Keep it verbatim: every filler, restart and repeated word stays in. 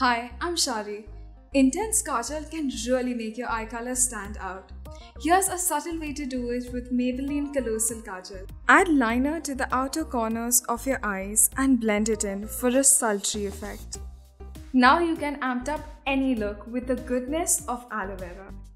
Hi, I'm Shari. Intense kajal can really make your eye color stand out. Here's a subtle way to do it with Maybelline Colossal Kajal. Add liner to the outer corners of your eyes and blend it in for a sultry effect. Now you can amp up any look with the goodness of aloe vera.